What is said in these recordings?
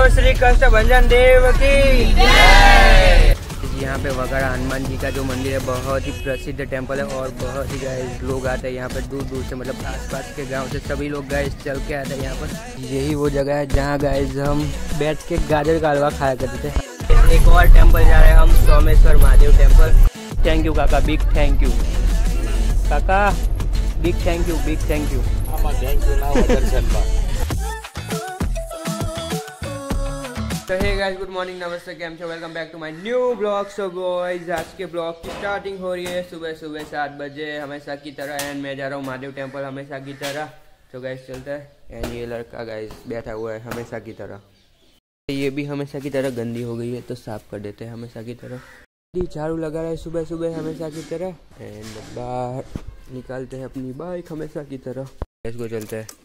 श्री कृष्ण भंजन देव की। यहाँ पे वगैरह हनुमान जी का जो मंदिर है बहुत ही प्रसिद्ध टेम्पल है और बहुत ही गाइस लोग आते हैं यहाँ पर दूर दूर से, मतलब आसपास के गांव से सभी लोग गाइस चल के आते हैं यहाँ पर। यही वो जगह है जहाँ गाइस हम बैठ के गाजर का हलवा खाया करते थे। एक और टेम्पल जा रहे हैं हम, Someshwar Mahadev temple. Thank you काका, बिग थैंक यू काका, big thank you, big thank you. तो हे गाइस, गुड मॉर्निंग, नमस्ते, केम छो, welcome back to my new blog. So guys आज के ब्लॉग की स्टार्टिंग हो रही है सुबह सुबह 7 बजे हमेशा की तरह, एंड मैं जा रहा हूँ महादेव टेम्पल हमेशा की तरह। तो गाइस चलता है, एंड ये लड़का गाइस बैठा हुआ है हमेशा की तरह। ये भी हमेशा की तरह गंदी हो गई है तो साफ कर देते हैं हमेशा की तरह। झाड़ू लगा रहा है सुबह सुबह हमेशा की तरह, एंड बाहर निकालते हैं अपनी बाइक हमेशा की तरह। इसको चलते हैं,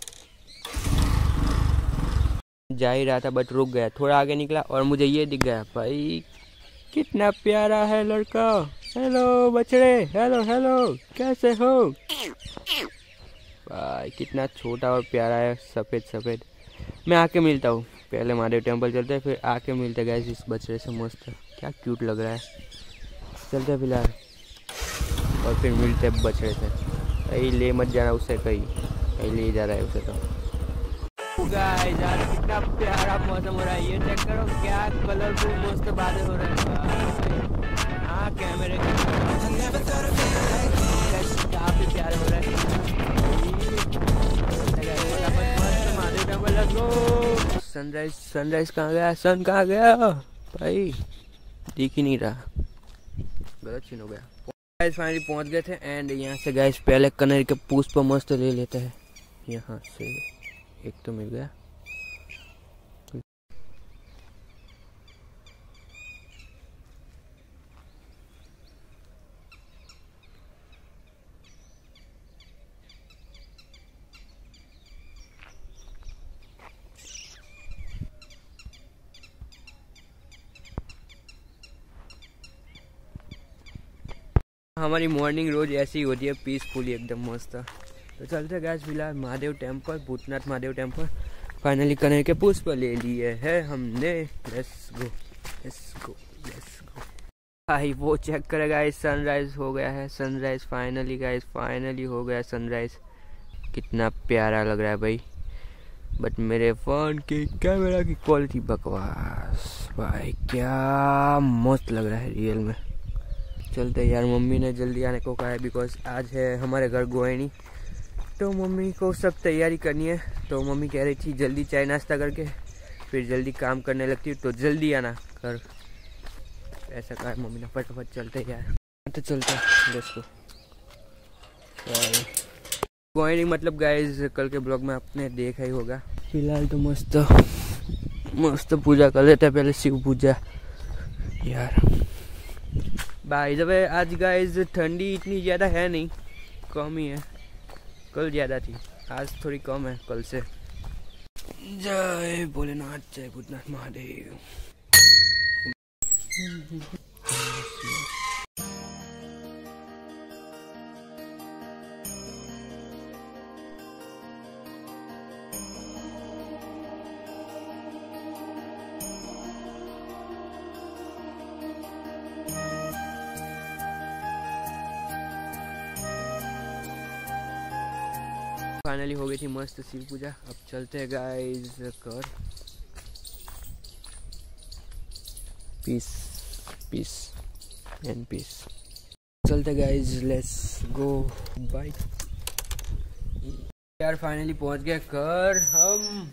जा ही रहा था बट रुक गया, थोड़ा आगे निकला और मुझे ये दिख गया। भाई कितना प्यारा है लड़का। हेलो बछड़े, हेलो हेलो, कैसे हो भाई? कितना छोटा और प्यारा है, सफ़ेद सफ़ेद। मैं आके मिलता हूँ, पहले महादेव टेम्पल चलते हैं फिर आके मिलते गए इस बछड़े से। मस्त क्या क्यूट लग रहा है। चलते फिलहाल और फिर मिलते बछड़े से। कहीं ले मत जाना उसे, कहीं ले जा रहा है उसे। तो गाइस यार कितना प्यारा मौसम हो रहा है, ये चेक करो क्या कलरफुल मस्त बादल हो रहे हैं। हाँ कैमरे काफी प्यारे हो रहे हैं। सनराइज, सनराइज कहाँ गया? सन कहाँ गया भाई? दिख ही नहीं रहा, गलत सीन हो गया। गाइस फाइनली पहुंच गए थे, एंड यहाँ से गाइस पहले कनेर के पुष्प मस्त ले लेते हैं। यहाँ से एक तो मिल गया। हमारी मॉर्निंग रोज ऐसी ही होती है, पीसफुली एकदम मस्त। तो चलते गए फिलहाल Mahadev temple, Bhootnath Mahadev temple. Finally कनेर के पुष्प ले लिए हैं हमने। Let's go let's go let's go. भाई वो चेक करे गाइस, सनराइज हो गया है। सनराइज फाइनली गाइस, फाइनली हो गया सनराइज। कितना प्यारा लग रहा है भाई, बट मेरे फ़ोन की कैमरा की क्वालिटी बकवास। भाई क्या मस्त लग रहा है रियल में। चलते यार, मम्मी ने जल्दी आने को कहा है बिकॉज आज है हमारे घर गोयनी, तो मम्मी को सब तैयारी करनी है। तो मम्मी कह रही थी जल्दी चाय नाश्ता करके फिर जल्दी काम करने लगती है, तो जल्दी आना कर, ऐसा कहा है मम्मी ने। फटाफट चलते यार, तो चलते दोस्तों। गोयनी मतलब गाइस कल के ब्लॉग में आपने देखा ही होगा। फिलहाल तो मस्त मस्त पूजा कर लेते हैं, पहले शिव पूजा यार। भाई जब आज गाइस ठंडी इतनी ज़्यादा है नहीं, कम ही है। कल ज़्यादा थी, आज थोड़ी कम है कल से। जय भोलेनाथ, जय भूतनाथ महादेव। फाइनली हो गई थी मस्त शिव पूजा। अब चलते हैं गाइस कर पीस पीस एंड पीस। चलते गाइस, लेट्स गो बाय यार। फाइनली पहुंच गए कर हम।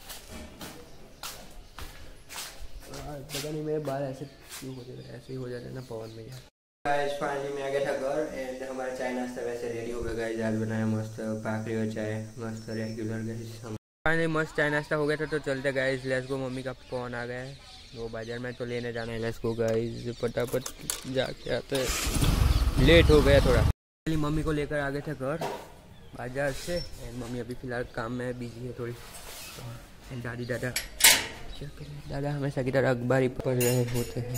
पता नहीं मेरे बाल ऐसे क्यों हो जाते, ऐसे ही हो जाते ना पवन में यार। गाइस फाइनली मैं आ गया था घर, एंड हमारा चाय नाश्ता वैसे रेडी हो गया गाइस। आज बनाया मस्त भाकरी और चाय, मस्त रेगुलर गाइस। फाइनली मस्त चाय नाश्ता हो गया था, तो चलते गाइस लेट्स गो। मम्मी का फोन आ गया है, वो बाजार में तो लेने जाना है। लेट्स गो गाइस, फटाफट जाके आते हैं, लेट हो गया थोड़ा। फाइनली मम्मी को लेकर आ गए थे घर बाजार से, एंड मम्मी अभी फिलहाल काम में बिजी है थोड़ी। एंड दादी दादा क्या करें, दादा हमेशा की तरह अखबार ही पढ़ रहे होते हैं।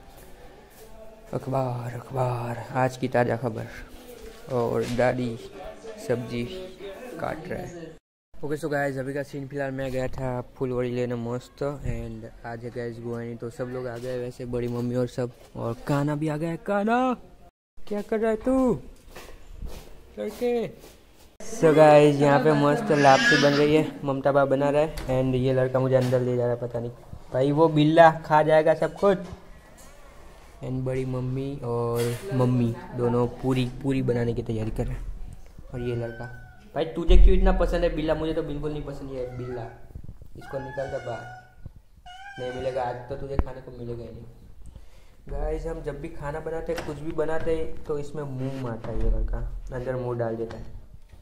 अखबार अखबार, आज की ताज़ा खबर। और दादी सब्जी काट रहे हैं। ओके सो गाइस अभी का सीन फिलहाल मैं गया था फुलवड़ी लेने मस्त एंड आज है गाइस गोवानी तो सब लोग आ गए वैसे बड़ी मम्मी और सब और काना भी आ गया है। काना क्या कर रहा है तू लड़के? सो गाइस यहाँ पे मस्त लापसी बन रही है, ममता बा बना रहा है एंड ये लड़का मुझे अंदर ले जा रहा है, पता नहीं भाई वो बिल्ला खा जाएगा सब कुछ। एंड बड़ी मम्मी और मम्मी दोनों पूरी बनाने की तैयारी कर रहे हैं। और ये लड़का भाई तुझे क्यों इतना पसंद है बिल्ला? मुझे तो बिल्कुल नहीं पसंद है बिल्ला, इसको निकाल दे बाहर, नहीं मिलेगा आज तो तुझे खाने को मिलेगा ही नहीं। गाइस हम जब भी खाना बनाते कुछ भी बनाते तो इसमें मुंह मारता है ये लड़का, अंदर मुंह डाल देता है।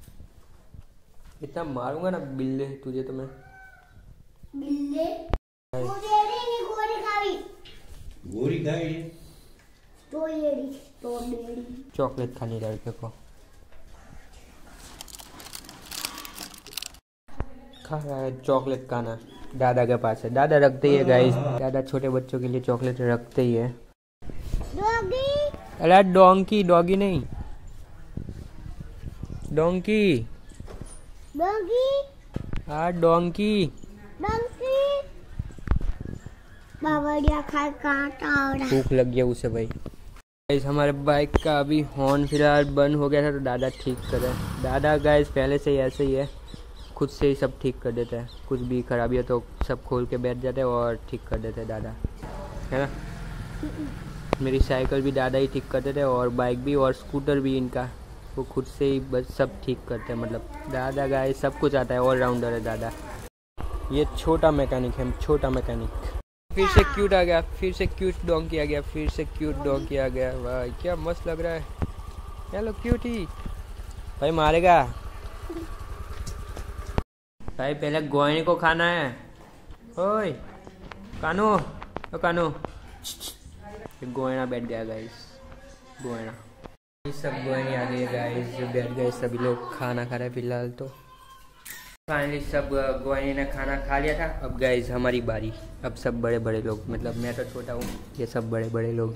इतना मारूंगा ना बिल्ले तुझे तो मैं। बिल्ले गोरी खाई चॉकलेट खानी लड़के को खा रहा है चॉकलेट खाना दादा के पास है, दादा रखते ही है गाइस, दादा छोटे बच्चों के लिए चॉकलेट रखते ही है। डॉगी अरे डोंकी डॉगी नहीं डोंकी डॉगी हाँ डोंकी डोंकी भूख लग गया उसे भाई। गाइस हमारे बाइक का अभी हॉर्न फिलहाल बंद हो गया था तो दादा ठीक करे। दादा गाइस पहले से ही ऐसे ही है, खुद से ही सब ठीक कर देता है, कुछ भी खराबी है तो सब खोल के बैठ जाते हैं और ठीक कर देते हैं दादा, है ना। मेरी साइकिल भी दादा ही ठीक करते थे और बाइक भी और स्कूटर भी इनका वो खुद से ही बस सब ठीक करते हैं। मतलब दादा गाइस सब कुछ आता है, ऑलराउंडर है दादा। ये छोटा मैकेनिक है, छोटा मैकेनिक। फिर से क्यूट आ गया, फिर से क्यूट डोंकी आ गया, फिर से क्यूट डोंकी आ गया। भाई क्या मस्त लग रहा है, हेलो क्यूटी। भाई मारेगा भाई, पहले गोयनी को खाना है। ओए कानो ओ कानो, गोयना बैठ गया गाइस, गोयना ये सब गोयनी आ गई है गाइस, बैठ गए सभी लोग खाना खा रहे हैं फिलहाल। तो फाइनली सब गोयनी ने खाना खा लिया था, अब गाइस हमारी बारी। अब सब बड़े बड़े लोग, मतलब मैं तो छोटा हूँ, ये सब बड़े बड़े लोग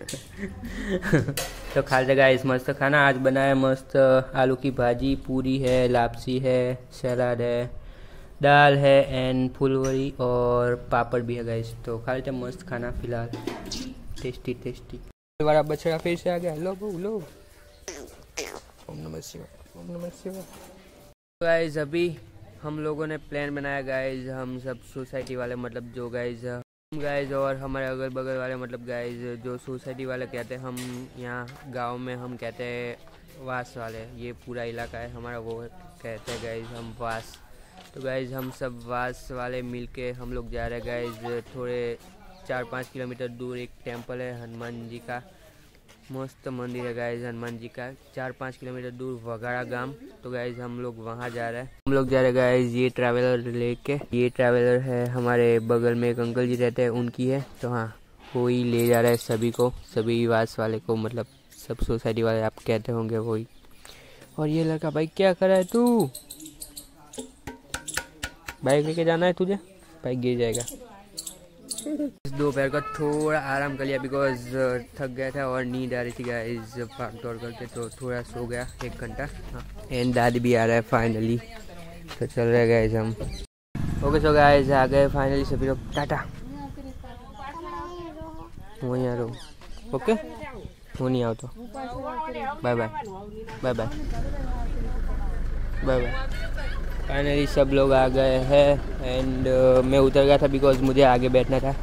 तो खा लेते गाइस मस्त खाना। आज बनाया मस्त आलू की भाजी, पूरी है, लापसी है, सलाद है, दाल है एंड फुलवड़ी और पापड़ भी है गाइस। तो खा लेते मस्त खाना फिलहाल, टेस्टी टेस्टी। वाला बछड़ा फिर से आ गया, लो लो। ओम नमः शिवाय, ओम नमः शिवाय। गाइस अभी हम लोगों ने प्लान बनाया गाइस, हम सब सोसाइटी वाले, मतलब जो गाइस और हमारे अगल बगल वाले, मतलब गाइस जो सोसाइटी वाले कहते हैं, हम यहाँ गांव में हम कहते हैं वास वाले, ये पूरा इलाका है हमारा, वो कहते हैं गाइस हम वास। तो गाइस हम सब वास वाले मिलके हम लोग जा रहे हैं गाइस, थोड़े 4-5 किलोमीटर दूर एक टेंपल है हनुमान जी का, मस्त मंदिर है गाइस हनुमान जी का, 4-5 किलोमीटर दूर वगाड़ा गांव। तो गाइस हम लोग वहाँ जा रहे हैं, हम लोग जा रहे हैं गाइस ये ट्रैवलर लेके। ये ट्रैवलर है हमारे बगल में एक अंकल जी रहते हैं, उनकी है। तो हाँ वो ही ले जा रहा है सभी को, सभी वास वाले को, मतलब सब सोसाइटी वाले आप कहते होंगे वही। और ये लड़का भाई क्या कर रहा है तू? बाइक लेके जाना है तुझे, बाइक गिर जाएगा। दोपहर का थोड़ा आराम कर लिया बिकॉज थक गया था और नींद आ रही थी गाइस भाग दौड़ करके, तो थोड़ा सो गया 1 घंटा। हाँ एंड दादी भी आ रहा है फाइनली, तो चल रहे गाइस हम। ओके सो गाइस आ गए फाइनली सभी लोग, टाटा। वहीं आ रहा, ओके वो नहीं आओ तो bye bye bye bye bye bye. Finally सब लोग आ गए हैं एंड मैं उतर गया था बिकॉज मुझे आगे बैठना था।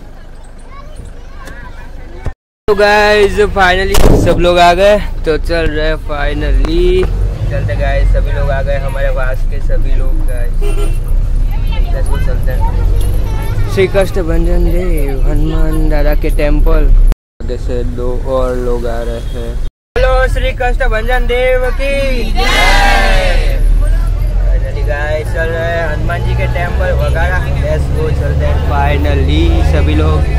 तो गाइस फाइनली सब लोग आ गए, तो चल रहे फाइनली चलते गाइस, सभी लोग आ गए हमारे वास के सभी लोग गाइस, चलते हैं श्री कष्टभंजन देव हनुमान दादा के टेम्पल। जैसे 2 और लोग आ रहे हैं। हेलो श्री कष्टभंजन देव की जय। फाइनली गाइस चल रहे हैं हनुमान जी के टेम्पल वगैरह, लेट्स गो चलते हैं फाइनली सभी लोग।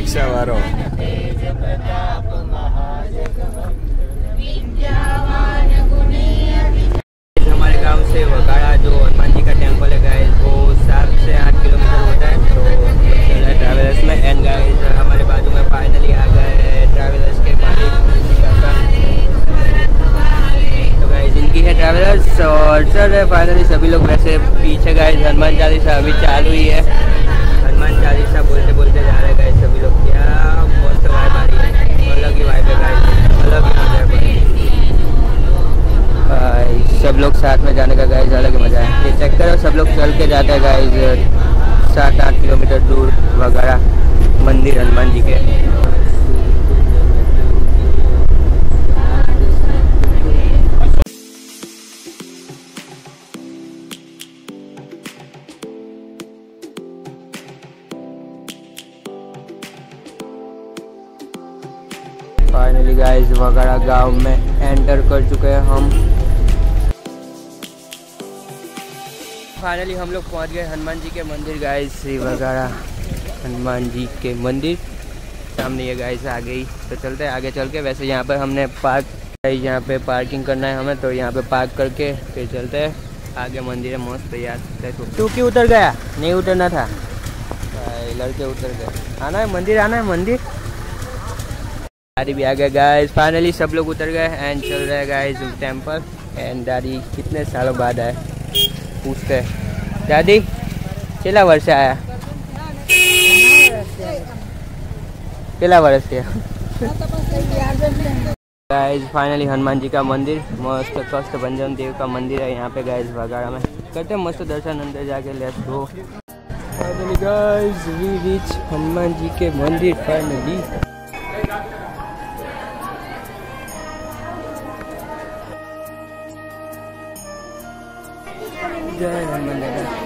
रिक्शा वालों। हमारे गांव से वगाड़ा जो हनुमान जी का टेम्पल है गाइस, वो 7 से 8 किलोमीटर होता है। तो ट्रैवलर्स में एंड गाइस हमारे बाजू में फाइनली आ गए ट्रैवलर्स के मालिक। तो गाइस इनकी है ट्रैवलर्स और चल रहे फाइनली सभी लोग। वैसे पीछे गाइस हनुमान चालीसा अभी चालू ही है, हनुमान चालीसा बोलते बोलते जा रहे हैं गाइस सभी लोग। क्या मस्त वाइब आ रही है, अलग ही वाइब है गाइस, अलग ही मजा है भाई। सब लोग साथ में जाने का गाइस अलग ही मजा है। ये चेक करो, सब लोग चल के जाते हैं गाइस 7-8 किलोमीटर दूर वगैरह मंदिर हनुमान जी के। फाइनली गाइस वगैरह गांव में एंटर कर चुके हैं हम। फाइनली हम लोग पहुंच गए हनुमान जी के मंदिर गाइस। श्री वगैरह हनुमान जी के मंदिर सामने ये गाइस आ गई। तो चलते हैं आगे चल के। वैसे यहाँ पर हमने पार्क, यहाँ पे पार्किंग करना है हमें, तो यहाँ पे पार्क करके फिर चलते हैं आगे। मंदिर है मस्त यार। तू क्यों उतर गया? नहीं उतरना था भाई, लड़के उतर गए। आना है मंदिर, आना है मंदिर। दादी भी आ गए गाइस। फाइनली सब लोग उतर गए एंड चल रहे हैं गाइस टेम्पल। एंड दादी कितने सालों बाद आए, पूछते हैं दादी कितना वर्ष आया? कितना वर्ष है गाइस? फाइनली हनुमान जी का मंदिर मस्त कष्ट भंजन देव का मंदिर है यहाँ पे गाइस वगैरह में। करते हैं मस्त दर्शन अंदर जाके। Let's go. Finally guys we reach Hanuman ji के मंदिर फाइनली। जय हनुमान दादा।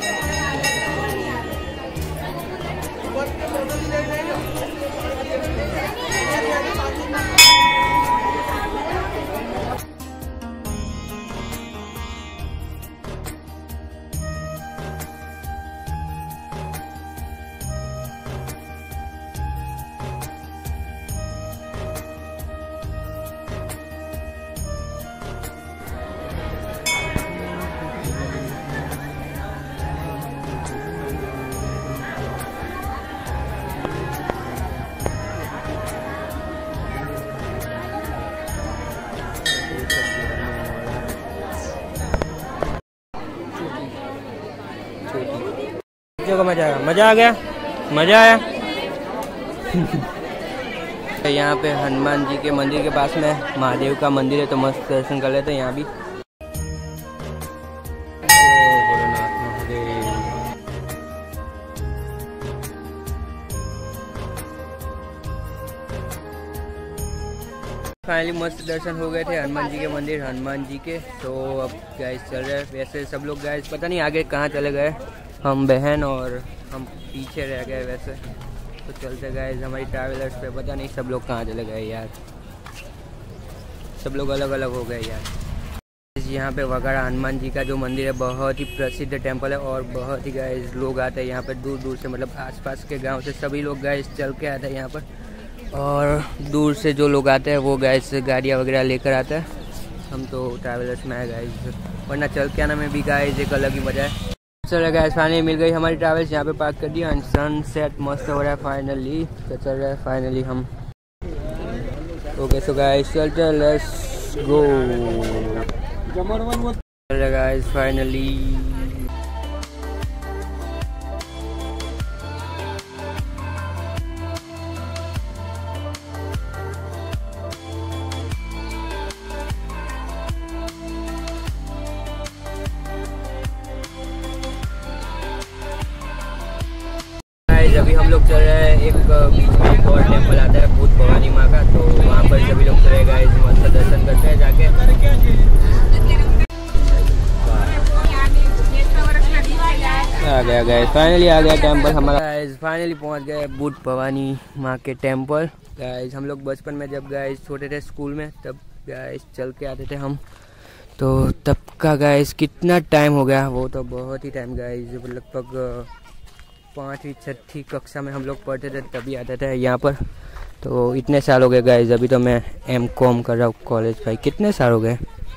को मजा आया, मजा आ गया, मजा आया। यहाँ पे हनुमान जी के मंदिर के पास में महादेव का मंदिर है, तो मस्त दर्शन कर लेते हैं यहाँ भी। फाइनली मस्त दर्शन हो गए थे हनुमान जी के मंदिर, हनुमान जी के। तो अब गाइस चल रहे हैं। वैसे सब लोग गाइस पता नहीं आगे कहाँ चले गए, हम बहन और हम पीछे रह गए वैसे। तो चलते गाइस हमारी ट्रैवलर्स पे, पता नहीं सब लोग कहाँ चले गए यार, सब लोग अलग अलग हो गए यार। यहाँ पे वगैरह हनुमान जी का जो मंदिर है बहुत ही प्रसिद्ध टेम्पल है और बहुत ही गाइस लोग आते हैं यहाँ पर दूर दूर से, मतलब आसपास के गांव से सभी लोग गाइस चल के आते हैं यहाँ पर। और दूर से जो लोग आते हैं वो गाइस गाड़ियाँ वगैरह लेकर आते हैं। हम तो ट्रैवलर्स में है गाइस, वरना चल के आना में भी गाइस एक अलग ही मजा है। चल गाइस फाइनली मिल गई हमारी ट्रैवल्स, यहाँ पे पार्क कर दिया एंड सनसेट मस्त हो रहा है फाइनली। तो चल रहा है फाइनली हम। ओके सो गाइस चलते हैं, लेट्स गो। चल रहा है गाइस फाइनली। अभी हम लोग चल रहे हैं एक बीच में एक और टेम्पल आता है भूत भवानी माँ का, तो वहाँ पर सभी लोग चले गए, मस्त दर्शन करते हैं जाके। आ गया गाइस, फाइनली आ गया टेम्पल हमारा। गाइस फाइनली पहुँच गए भूत भवानी माँ के टेम्पल। गाइस हम लोग बचपन में जब गाइस छोटे थे स्कूल में, तब गाइस चल के आते थे हम। तो तब का गाइस कितना टाइम हो गया, वो तो बहुत ही टाइम गाइस, लगभग 5वीं 6वीं कक्षा में हम लोग पढ़ते थे तभी आते थे यहाँ पर। तो इतने साल हो गए गाइस, अभी तो मैं M.Com कर रहा हूँ कॉलेज। भाई कितने साल हो गए?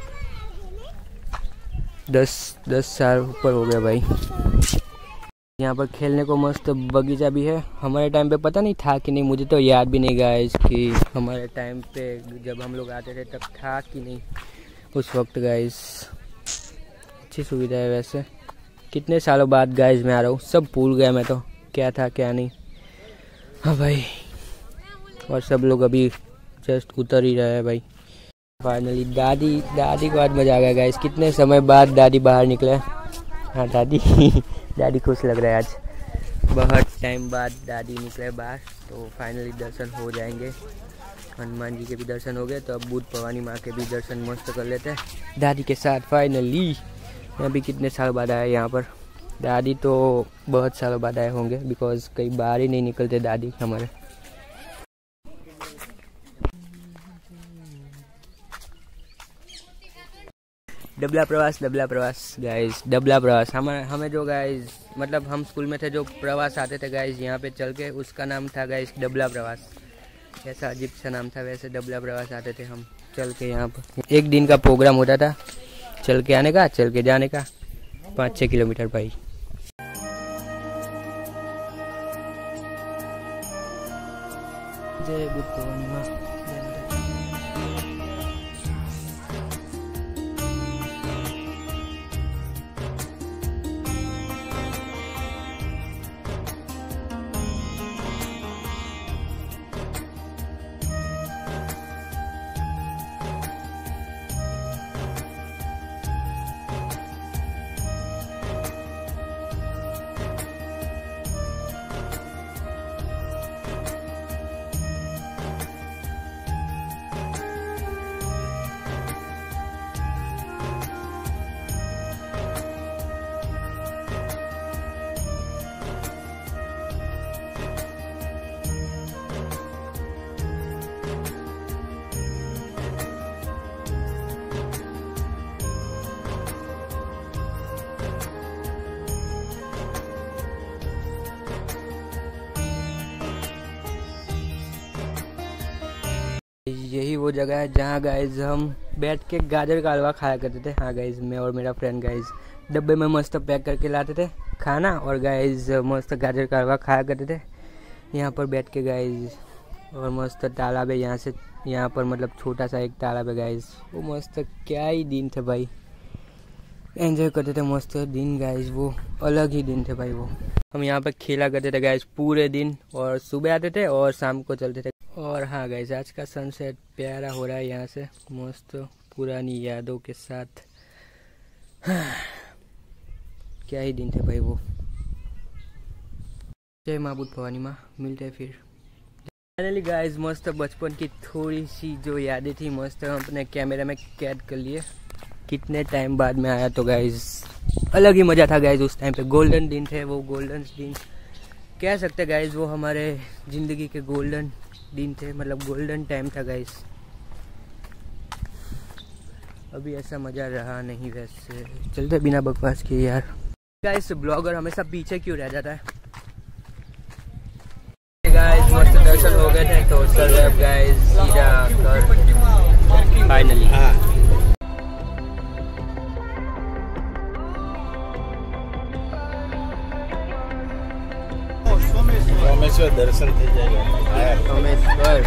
10 साल ऊपर हो गया भाई। यहाँ पर खेलने को मस्त बगीचा भी है। हमारे टाइम पे पता नहीं था कि नहीं, मुझे तो याद भी नहीं गाइस कि हमारे टाइम पे जब हम लोग आते थे तब था कि नहीं उस वक्त गाइस। अच्छी सुविधा है वैसे। कितने सालों बाद गाइस मैं आ रहा हूँ, सब भूल गया मैं तो क्या था क्या नहीं। हाँ भाई, और सब लोग अभी जस्ट उतर ही रहे हैं भाई। फाइनली दादी को आज मजा आ गया गाइस। कितने समय बाद दादी बाहर निकले। हाँ दादी दादी खुश लग रहा है आज, बहुत टाइम बाद दादी निकले बाहर। तो फाइनली दर्शन हो जाएंगे, हनुमान जी के भी दर्शन हो गए। तो अब बुद्ध भवानी माँ के भी दर्शन मस्त कर लेते हैं दादी के साथ। फाइनली मैं भी कितने साल बाद आया यहाँ पर। दादी तो बहुत सालों बाद आए होंगे, बिकॉज कहीं बाहर ही नहीं निकलते दादी हमारे। डबला प्रवास गाइस, डबला प्रवास। हमें जो गाइस मतलब हम स्कूल में थे जो प्रवास आते थे गाइस यहाँ पे चल के, उसका नाम था गाइस डबला प्रवास। ऐसा अजीब सा नाम था, वैसे डबला प्रवास आते थे हम चल के। यहाँ पर 1 दिन का प्रोग्राम होता था, चल के आने का चल के जाने का, 5-6 किलोमीटर भाई। जय बुद्ध भवानी माँ। यही वो जगह है जहाँ गाइज हम बैठ के गाजर का हलवा खाया करते थे। हाँ गाइज, मैं और मेरा फ्रेंड गाइज डब्बे में मस्त पैक करके लाते थे खाना, और गाइज मस्त गाजर का हलवा खाया करते थे यहाँ पर बैठ के गाइज। और मस्त तालाब है यहाँ से, यहाँ पर मतलब छोटा सा एक तालाब है गाइज। वो मस्त क्या ही दिन थे भाई, एंजॉय करते थे मस्त दिन गाइज, वो अलग ही दिन थे भाई वो। हम यहाँ पर खेला करते थे गाइज पूरे दिन, और सुबह आते थे और शाम को चलते थे। और हाँ गाइज, आज का सनसेट प्यारा हो रहा है यहाँ से मस्त पुरानी यादों के साथ। क्या ही दिन थे भाई वो। जय माँ बुद्ध भवानी माँ, मिलते हैं फिर। फाइनली गाइज मस्त बचपन की थोड़ी सी जो यादें थी मस्त हम अपने कैमरे में कैद कर लिए। कितने टाइम बाद में आया तो गाइज अलग ही मज़ा था गाइज। उस टाइम पे गोल्डन दिन थे वो, गोल्डन दिन कह सकते गाइज, वो हमारे ज़िंदगी के गोल्डन दिन थे, मतलब गोल्डन टाइम था गाइज। अभी ऐसा मज़ा रहा नहीं वैसे। चलते बिना बकवास किए यार। गाइज ब्लॉगर हमेशा पीछे क्यों रह जाता है। गाइज मस्त दर्शन हो गए थे तो चल रहे अब गाइज सीधा घर फाइनली। सोमेश्वर दर्शन થઈ જાય। सोमेश्वर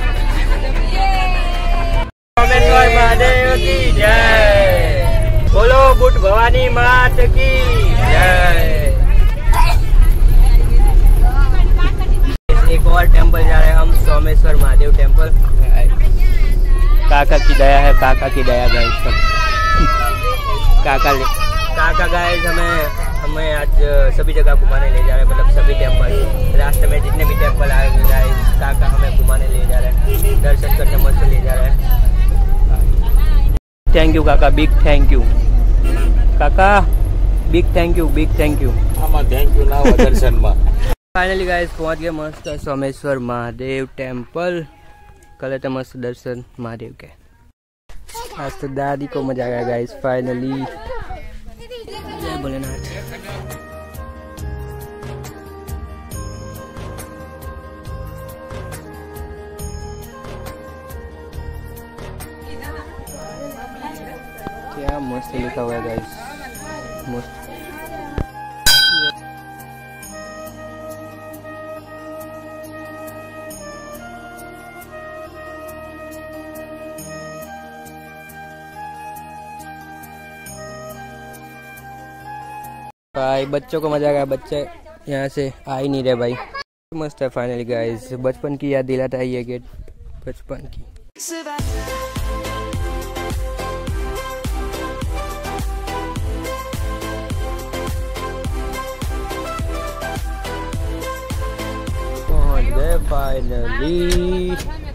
महादेव की जय। बोलो बुद्ध भवानी मात की जय। एक और टेम्पल जा रहे हैं हम, सोमेश्वर महादेव टेम्पल। काका की दया है, काका की दया गाइस सब। काका गाइस हमें आज सभी जगह घुमाने ले जा रहे हैं, मतलब सभी टेम्पल। रास्ते में जितने भी टेम्पल आए गाइस काका हमें घुमाने ले जा रहे हैं, दर्शन करने मस्त ले जा रहे हैं। थैंक यू काका, बिग थैंक यू काका, big thank you, big thank you. Thank you ना दर्शन में। फाइनली गाइस पहुंच गए मस्त सोमेश्वर महादेव टेम्पल। कल थे मस्त दर्शन महादेव के। आज तो दादी को मजा आ गया गाइस फाइनली। जय भोलेनाथ। क्या मस्त लिखा हुआ है गाइस, मस्त। भाई बच्चों को मजा आ गया, बच्चे यहाँ से आ ही नहीं रहे भाई। मस्त है फाइनली गाइस, बचपन की याद दिलाता है ये गेट, बचपन की। पहुंच गए फाइनली।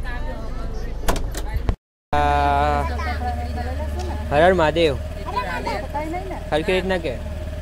हर हर महादेव। हर खरीदना क्या?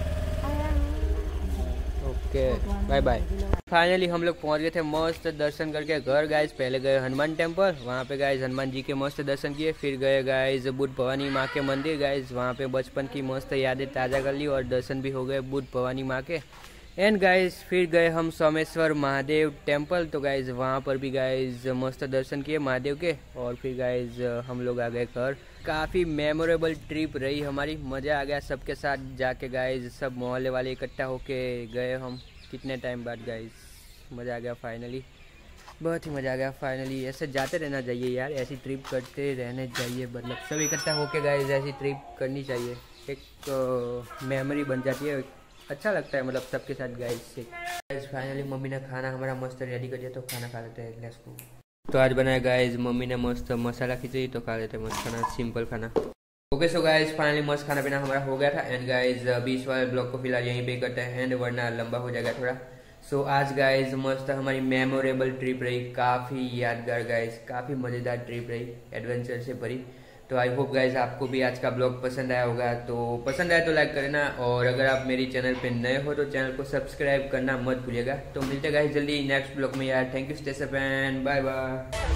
Okay bye bye. फाइनली हम लोग पहुंच गए थे मस्त दर्शन करके घर गाइस। पहले गए हनुमान टेम्पल, वहाँ पे गाइस हनुमान जी के मस्त दर्शन किए। फिर गए गाइस बुद्ध भवानी माँ के मंदिर गाइस, वहाँ पे बचपन की मस्त यादें ताज़ा कर ली और दर्शन भी हो गए बुद्ध भवानी माँ के। एंड गाइस फिर गए हम सोमेश्वर महादेव टेम्पल, तो गाइस वहाँ पर भी गाइस मस्त दर्शन किए महादेव के। और फिर गाइस हम लोग आ गए घर। काफ़ी मेमोरेबल ट्रिप रही हमारी, मज़ा आ गया सबके साथ जाके गाइस। सब मोहल्ले वाले इकट्ठा होके गए हम कितने टाइम बाद गाइस, मज़ा आ गया फाइनली, बहुत ही मज़ा आ गया फाइनली। ऐसे जाते रहना चाहिए यार, ऐसी ट्रिप करते रहने चाहिए, मतलब सब इकट्ठा होके गाइस ऐसी ट्रिप करनी चाहिए। एक मेमोरी बन जाती है, अच्छा लगता है मतलब सबके साथ गाइस। फाइनली मम्मी ने खाना हमारा मस्त रेडी कर दिया, तो खाना खा लेते हैं लेट्स गो। तो आज बनाया गाइस मम्मी ने मस्त मसाला खिचड़ी, तो खा लेते हैं मस्त खाना, सिंपल खाना। ओके सो गाइस फाइनली मस्त खाना पीना हमारा हो गया था। एंड गाइस बीच वाले ब्लॉग को फिलहाल यहीं पे करते हैं, एंड वरना लंबा हो जाएगा थोड़ा। सो आज गाइस मस्त हमारी मेमोरेबल ट्रिप रही, काफ़ी यादगार गाइस, काफ़ी मज़ेदार ट्रिप रही, एडवेंचर से भरी। तो आई होप गाइस आपको भी आज का ब्लॉग पसंद आया होगा। तो पसंद आया तो लाइक करना, और अगर आप मेरी चैनल पे नए हो तो चैनल को सब्सक्राइब करना मत भूलिएगा। तो मिलते गाइस जल्दी नेक्स्ट ब्लॉग में यार। Thank you, stay safe and bye bye.